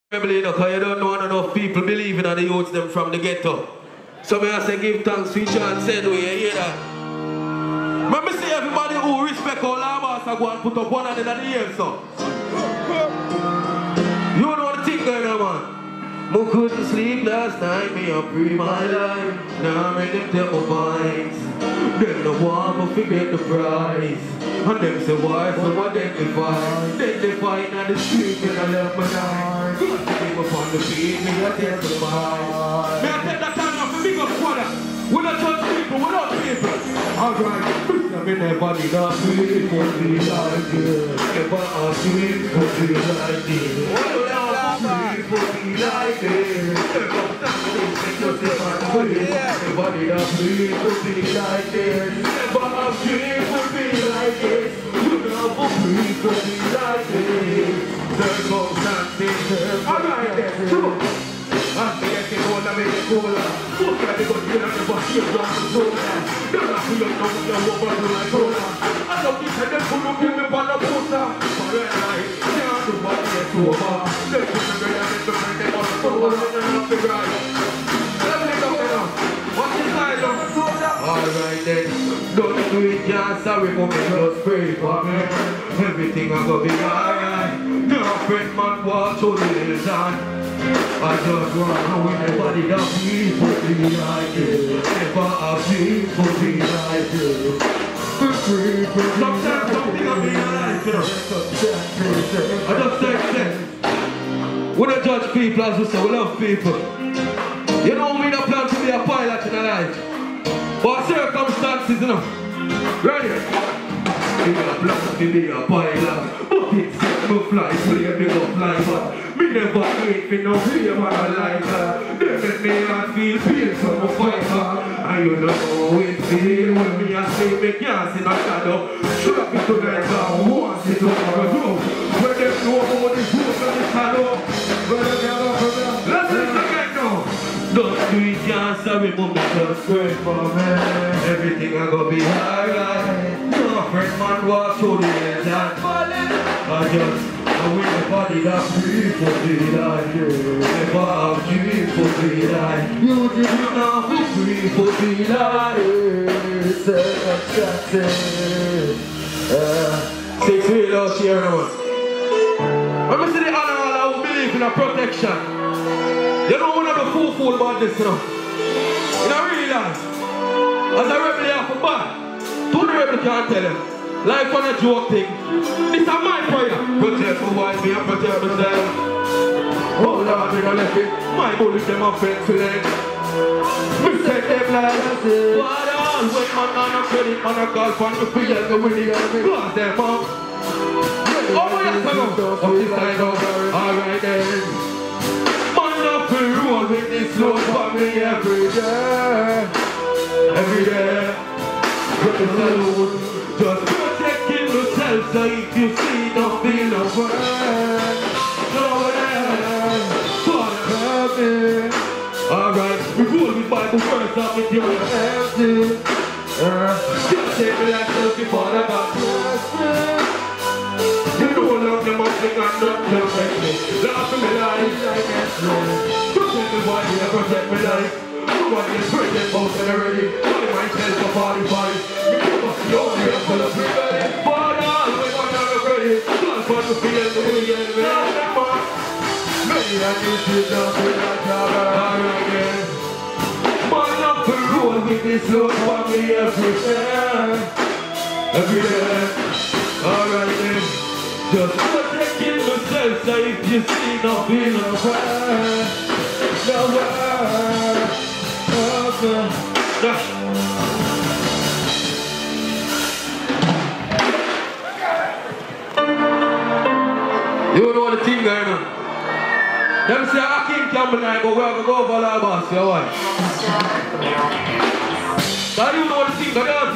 Because you don't know enough people believing in the youth them from the ghetto. So I say give thanks to Sean said we hear that. Let me see everybody who respect all our master go and put up one hand in the ear, so. You know what the thing going on, man? I couldn't sleep last night, me up free my life. Now I'm ready to take my vibes. Them no want to forget the prize. And them say why, so what them they fight. Then they fight on the street and I left my life. Good to give up on the beat, me I take the mind. Me I take that time off the big up quarter. We don't touch people, we don't people. Alright, I'm in their body, not sweet, but we like it. Never are sweet, but we like it. Everybody that please would be like this. Never have dreams would be like this. You never please would be like this. Circumstances. Alright then, true. I'm getting cold, I'm getting colder. Look at the good thing on the bus, you're wrong to do that. You're not who you know, you're over to my brother. I don't think that they're going to bring me on the poster. Alright, can't do what it's over. They're going to bring me to bring them on the floor. They're not the right. Alright then, don't do it, yeah, sorry for me, just pray for me. Everything I go be alright. No friend man walk through the hills and I just want with everybody that people be like you. Never have people be like you. Sometimes something I be alive, you know. I just say, we don't judge people as we say, we love people. You know we don't plan to be a pilot in our life. But circumstances, you know. Ready? We don't plan to be a pilot. But it's set to fly, so you never fly. But me never wait for no fear man I like that. They make me not feel pain, so I fight her. And you don't know how it feel when me I say me can't see no shadow. Trap it tonight, I want it tomorrow. When they know about the truth and the shadow. When they gather from them, let's listen again now. Don't do it, can't sorry, but me just pray for me. Everything I go be alright. No friend man walk through the hills and I with the body that people be like you. Never have people be like you. You know who people be like you. Circumstances. 6 feet out here now. Let me see the animal who believe in a protection. You don't want to be fool about this, you know. You don't realize. As a rebel, you have to buy. Two the rebel can't tell him. Life on a joke thing. This is my prayer. Protect my wife, me and protect myself. Oh Lord, we don't let it. My bullet them up friends to leg. We set them like I said. But all when man on a credit, man a call for me for help me with the glass them up. Oh yes, I know. Up this side over. Alright then. Man up the road with this load for me every day. Every day. With the salute. Just protecting yourself so if you see nothing of work, nowhere for the alright, we roll with Bible verse up with your empty. Just take me like looking for the God. You don't love them up, they got not protect me. Laugh in my life like that's no. Protect me body and protect me life. Nobody is protect both and already. Only myself for 45. You're here for the people. For all we want to ready. God for the feel the way and we are the man. Many and you see the way again. Man up the road with this load for me every day. Every day. Alright then. Just protecting yourself so if you see nothing nowhere. Nowhere. You know the thing going on. Them say I can't come tonight, but we're going to go over the boss, your wife. But you know the thing going on.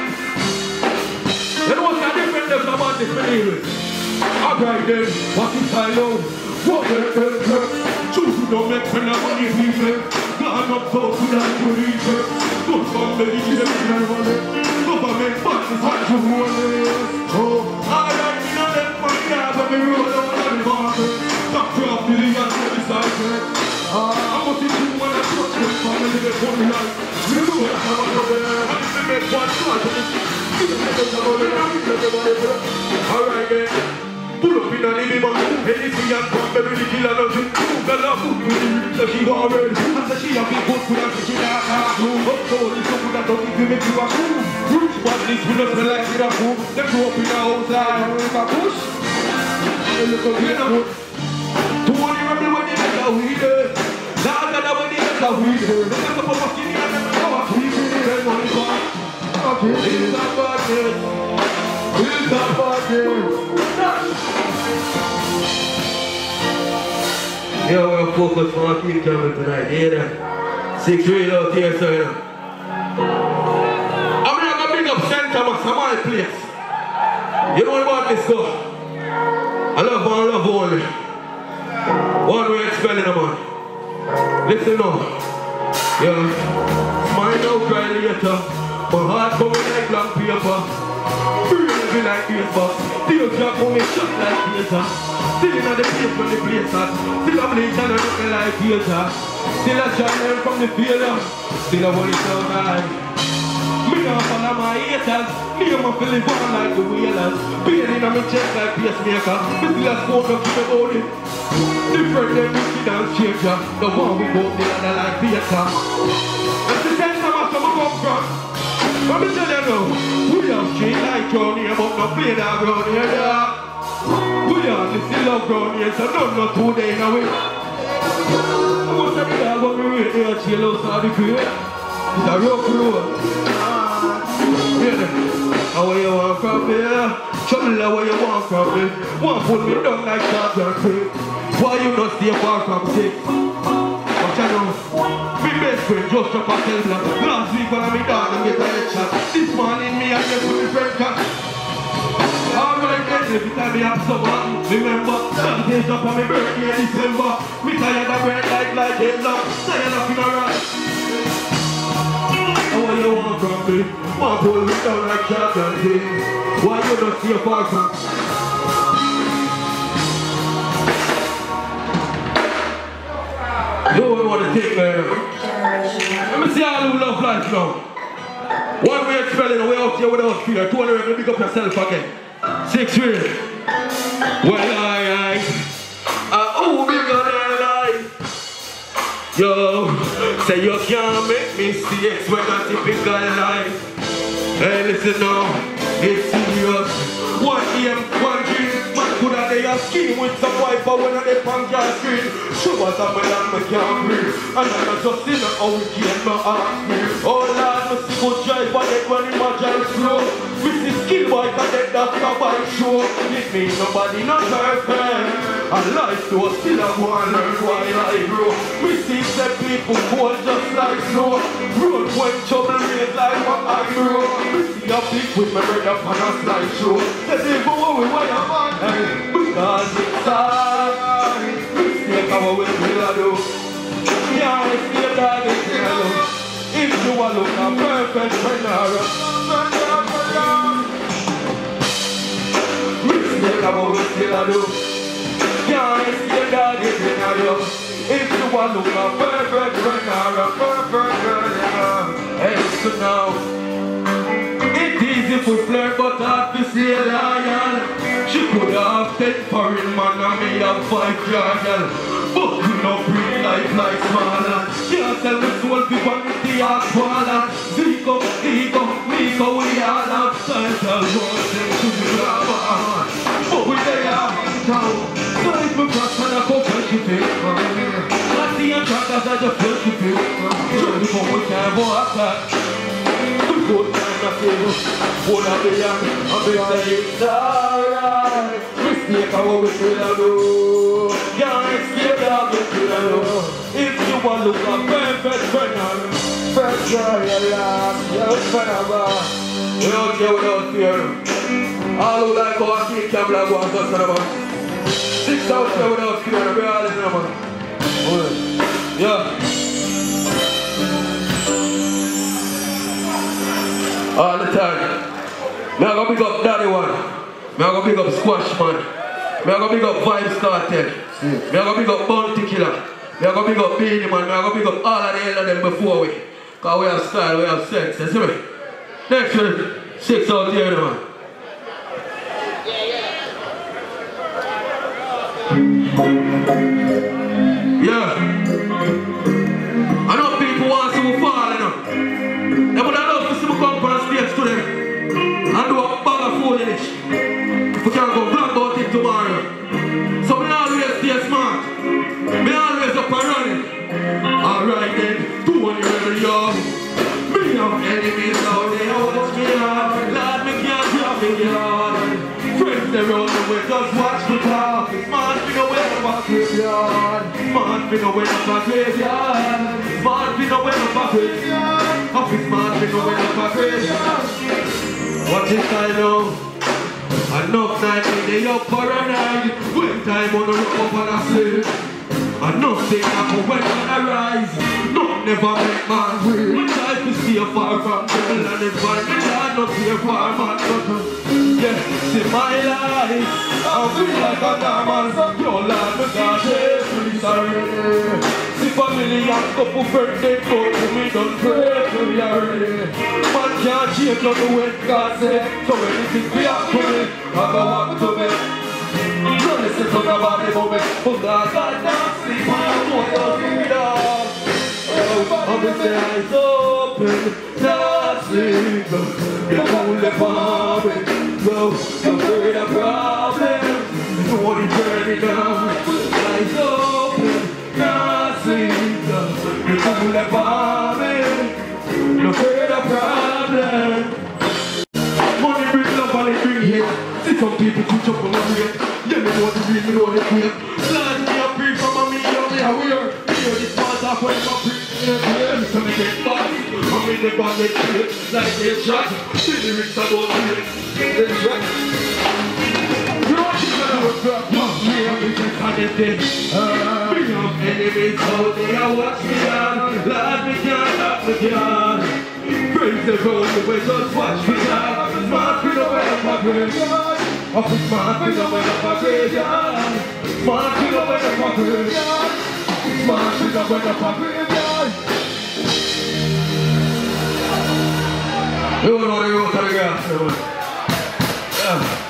You know what's different than about this believers. Alright then, what is I know? What the choose to don't make fun of money people. Gone up so to that to reason. Good from the leader. Government bosses want to hold it. Oh, alright, you know that money. But we roll on the market. Stop dropping the I'm going to do when I touch the family that put me like. You know what I'm going to do. I'm going to make one shot. Alright then. Pull up in a living man, anything and come, baby, the killer nothing. Girl, I'm good with it, so she want red. I said she a big good food and she like a room. Up so it's so good that don't give me to a room. Roots, but this we don't smell like it a food. They grew up in a house like a bush. They look up here now. 20 rebel when they make a weed. Now I got when they make a weed. They make up a skinny and they make a weed. They money back. It's a budget. It's a budget. Yeah, we're focused on our kid coming tonight, you know? 6 real out here, so you know. I'm not gonna bring up St. Thomas, my place. You know about this girl? I love her, I love her only. One way expelling her, man. Listen now. Yeah. Smile now, cry later. My heart coming like blank paper. Breathing like paper. Still drop on me, shut like paper. Still in the place when the place at. Still a bleach and a looking like theater. Still a shot them from the failure. Still a one so high. Me don't follow my haters. Me and my feeling born like the whalers. Pain in my chest like pacemaker. Me still a smoke up to the body. Different than wicked and stranger. The one we both the other like theater. That's the sense of us where we come from. Let me tell you now. We have street light round here but no play that round here, yeah. We are the still love ground here, so not 2 days away. I must have been there when we wait here, chill outside the crib. It's a rough road. How where you want from here? Trouble where you want from me. One put me down like Charger Creek. Why you not stay far from 6? What you know? My best friend just up a Tesla. Last week when I me down and get a headshot. This morning me and get with my friend cat. Alright then, every time we have someone, remember, some days up on my birthday in December. Me tired of red light like Hitler, tired of funeral. And what you want from me? Want to hold me down like Charger Creek. Why you not stay far from? You don't want to take me. Let me see all who love life now. One way expelling away out here without fear. 200, pick up yourself again. 6 real. Well, oh, bigger than life. Yo, say you can't make mistakes when I typical life. Hey, listen now, it's serious. 1 AM, 1 dream. Man could have a scheme with some wiper when they punk your screen. Show us a man and me can't breathe. And I'm just in how we can my heart me. Oh Lord, me see good drive but yet when him a drive slow. Me see skill boy can get that bike show. It means nobody not perfect. And life though still a go and learn why I grow. We see that people fall just like snow. Road when trouble raise like what I grow. We see a big with my brother on a slideshow. Say they go away why I'm on. Because it's hard. Mistake how we will do. Yeah, it's the dog is here. If you want to look a perfect friend mistake how we will do. Yeah, it's the dog is here. If you want to look a perfect friend or a perfect girl. Hey, so now it's easy for flirt but hard to stay loyal. She could have 10 foreign man and me have 5 yard girl. But you know pretty life like smaller. Can't tell me soul people with the heart smaller. Zico, Miko, we all have title words and to the grabber. But we they are in town. So if we cross and I go fresh you feel. I see a trackers I just fresh you feel. Just before we can go attack. Good time I feel. One of the young, and they say it's alright. Mistake how we feel do. Can't escape how we feel do. If you want to look a perfect friend, first try your last, you're forever. We don't care without fear. All who like how I keep camera go and touch them. 6 out there without fear, we're all in them. Yeah. All the time. Me I go big up Daddy One. Me I go big up Squash Man. Me I go big up Vibes Cartel. Me I go big up Bounty Killer. We are going to pick up Beanie Man, we are going to pick up all of the hell of them before we. Because we have style, we have sex, you see me? Next one, 6 out here, man. Yeah. I know people want to see me fall, you know. They would have loved to see me come on stage today and do a bag of foolishness. We can't go vlog about it tomorrow. So we always stay smart. We always up and running. Alright then, do what you're ready, yo. Me have enemies out there, watch me hard. Lord, me can't drop me yard. Friends they run away, just watch me talk. Man, we know where the graveyard. Man, we know where the graveyard. Man, we know where the graveyard. Office man, we know where the graveyard. What is I know? Enough time in the upper and night. When time on the rock up and I sleep. Enough thing happen when I rise. Not never make man win. When life is still far from trouble and environment, I not fear far man trouble. Yeah, see my life, I feel like a diamond. Your life, my God, please sorry. See family and couple friends, they go to me, don't pray to me already. Man can't change on the way God said. So anything we have to me, I go walk to me. Don't listen to nobody but me. But God don't sleep, I won't go to me dog. I'm with the eyes open, not sleep. You're only for me. Go, I'm afraid of problems. You want to turn it down. Eyes open, not sleep. You're only for me. You're afraid of problems. Money bring love and it bring hate. See some people switch up on my rate. Yeah, me know the real, me know the queen. Land me a free from me, you're me aware. Hear this part off when my free. So me get fast. I'm in the body, like they shot. See the lyrics about me. That's right. You know what you're gonna do? Me and me just had it there. Me have enemies out there, watch me down. Lord, me can't stop me down. Praise the road, the way just watch me down. Smart me the way up my graveyard. Office smart me the way up my graveyard. Smart me the way up my graveyard. Smart me the way up my graveyard. You know the road to the gas, yeah.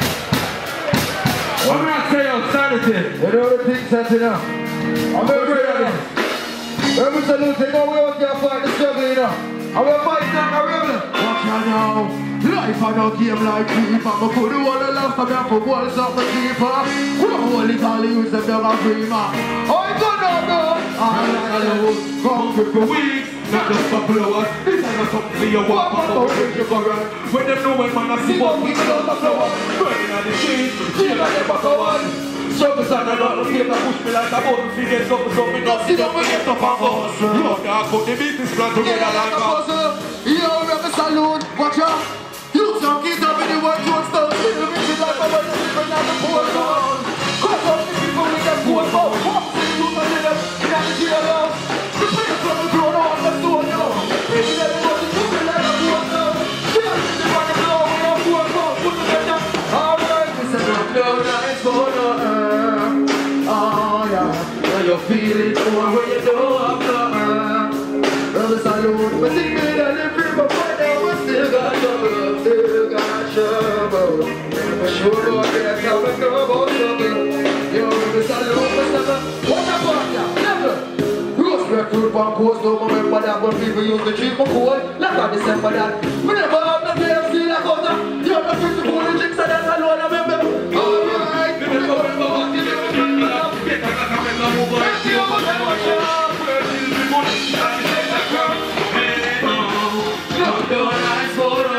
I'm not saying sanity. You know the things that you know. I'm very afraid of this. When we salute, you know we don't care fight the struggle, you know. And we're fighting like a rebel. Watch you now. Life on a game like FIFA. I put the wall of last time I put walls up the keeper. We don't hold it all, use them young and dreamer. I don't know, bro. I like a little. Come for weeks. Not just for flowers. This ain't not something for your walk. But don't bring you for run. When them know when man I see what we do on the floor. Burning on the streets. Feel like they're back on. Struggles and I don't feel to push me like a button. Figure something not see them we get up and bust. You know that put the business plan together like a puzzle. Yo, we have a saloon. Watch out. You some kids up in the world to stone. Feel me to like a bunch of people like a poor girl. Cause all the people with them poor girl. Walk to you to them. In the jail. The place from the grown on the stone, yo. People that want to do like a poor girl. Feel me to like a blow with a poor girl. Put them down. Alright, we said no nice for no earth. Oh yeah. Now you feel it more when you know I'm not. Brother salute. We think we done it free, but right now we still got trouble. Still got trouble. For sure, Lord, that's how we go about trouble. Yo, we salute, we never. What about ya? Never. Roast fruit bomb post, don't remember that when people use the treat for cold. Like on December that. We never have the KFC like us. You're the first to pull the drinks and that's alone, I remember. Alright, we never remember what you do. Get like a camera over and see over there. Watch out, where is the money? I say that girl. Hey, no, do a nice photo.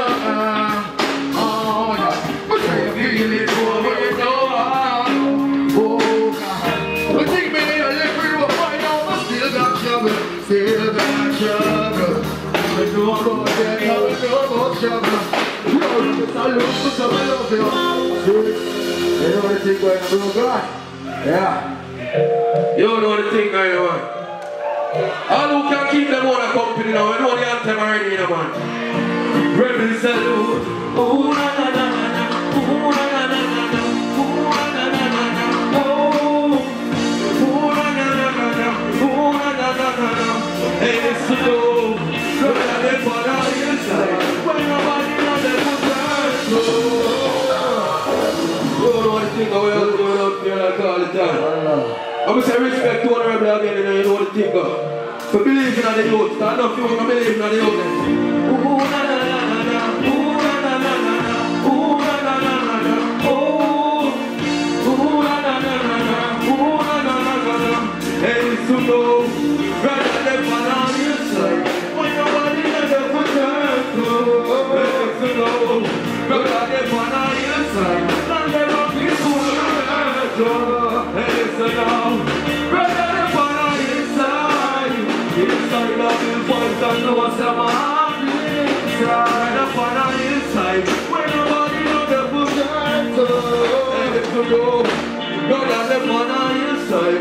Oh, yeah. We say you feel it over, you know. Oh, God. We think me a liquid will find out, but still got trouble. Still got trouble. We know about that, we know about trouble. You know, it's a look for some love, you know. You know the thing going on, God? Yeah. You know the thing going on. All who can keep them on a company now, you know the anthem already, you know, man. Rebel salute. Ooh, na na na na na. Ooh, na na na na na. Ooh, na na na na na. Oh. Ooh, na na na na na. say respect to honorable again, you know the thing. For believing in the youth, stand up, you want to believe in the youth. Ooh, na na na na na, ooh, na na na na na, ooh, na na na na na, ooh, na na na na na, ooh, na na na na na. Hey, listen to brother, them man on your side. When nobody knows them for turn to. Hey, listen to brother, them man on your side. None them up is who you turn to. Hey, listen to brother, them man on your side. Inside of his voice, I know what's in my heart. Inside up on his side. When nobody knows them for turn to. Hey, listen to brother, them man on your side.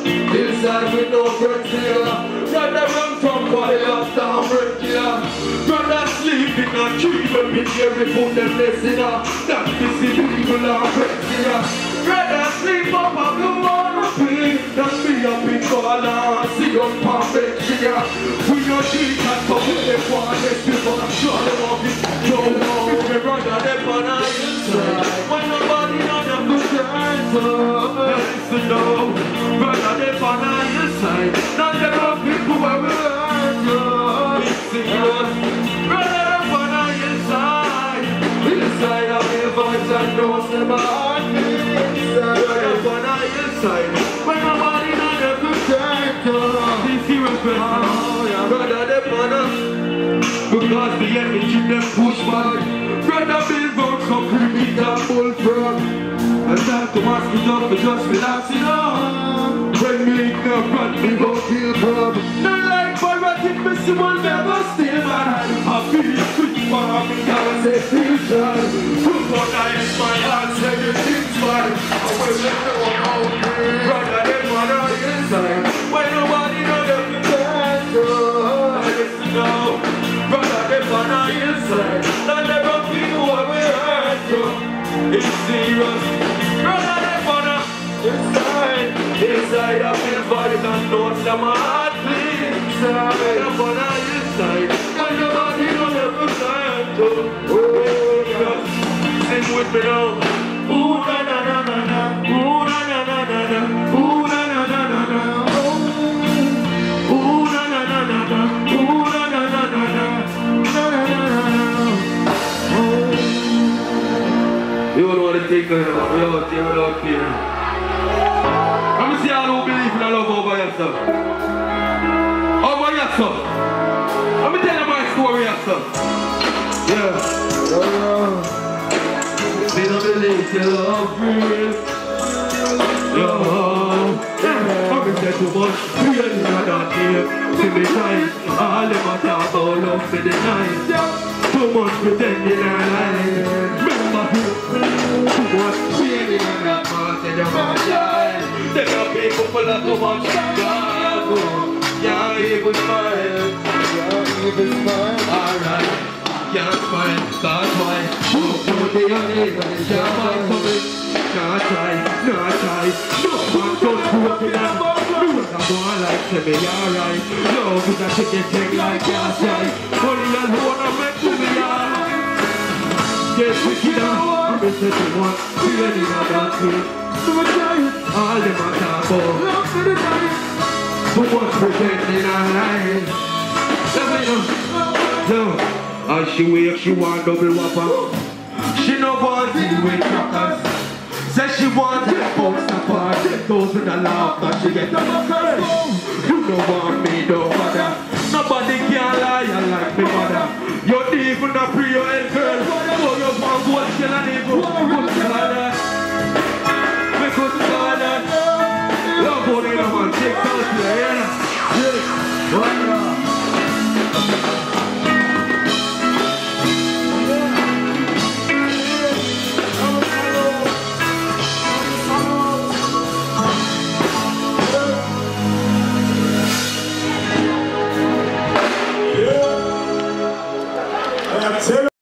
Inside with no friends here. Brother run from fire, down break here. Brother sleep in a tree, but be here before them blessing her. That is the people are friends here. Brother sleep up on the water pig. Don't be up in color, see us perfect here. We no cheat and for we the quiet people. Show them off it, show them off it. My brother, them on our inside. When nobody know them to turn to. Listen now, brother, them on our inside. Not them of people where we learn to. Listen us, brother, them on our inside. Inside of the voice and knows them heart. Brother, them on our inside. When nobody know them to turn to. This is respect, brother, them on us. Because the energy them push back. Brother, build vote so creepy and bullfrog. And time to mask it up, but just relaxing on. When me link up, run me go feel proud. No like paratic, Mr. One never steal my hand. I feel sweet for me, I say feel shy. Look what I in my heart, say the things fine. I will let no one out there. Brother, them on our inside. When nobody know them to turn to. Listen now, brother, them on our inside. Not never people what we heard to. It's serious. Brother, them on our inside. Inside of his voice and knows them heart beats. Inside up on our inside. When nobody knows them to turn to. Sing with me now. Ooh na na na na na. Ooh na na na na na. Ooh na na na na na. Ooh na na na na na. Ooh na na na na na. Na na na na na. You don't want to take it out. We out here without fear. Let me see all who believe in love over yourself. Over yourself. Let me tell you my story yourself. Yeah. They don't believe your love real. Yo. I'm too much. Real in that game. See me time. All them a talk about love for the night. Too much pretending and lying. Remember who? Too much feeling and that part in your mind. There are people full of too much love. Can't even smile. Alright. Can't smile. That's why. Don't be on it when it's your mind coming. Not try. Not try. No man don't broken and no one can go on like to be alright. No, because I take it thing like gas right. Only alone I'm meant to be alright. Get wicked out. I'm in such a one. Feeling on that sweet. All them a talk about too much pretending and lying. Let me know. As she wake, she want double whopper. She no want to do with crackers. Says she want to post apart. Those with a laughter, she get the fuckers. You don't want me, don't bother. Nobody can lie like me mother. You're even a pre-oil girl. So you want to go and kill an evil.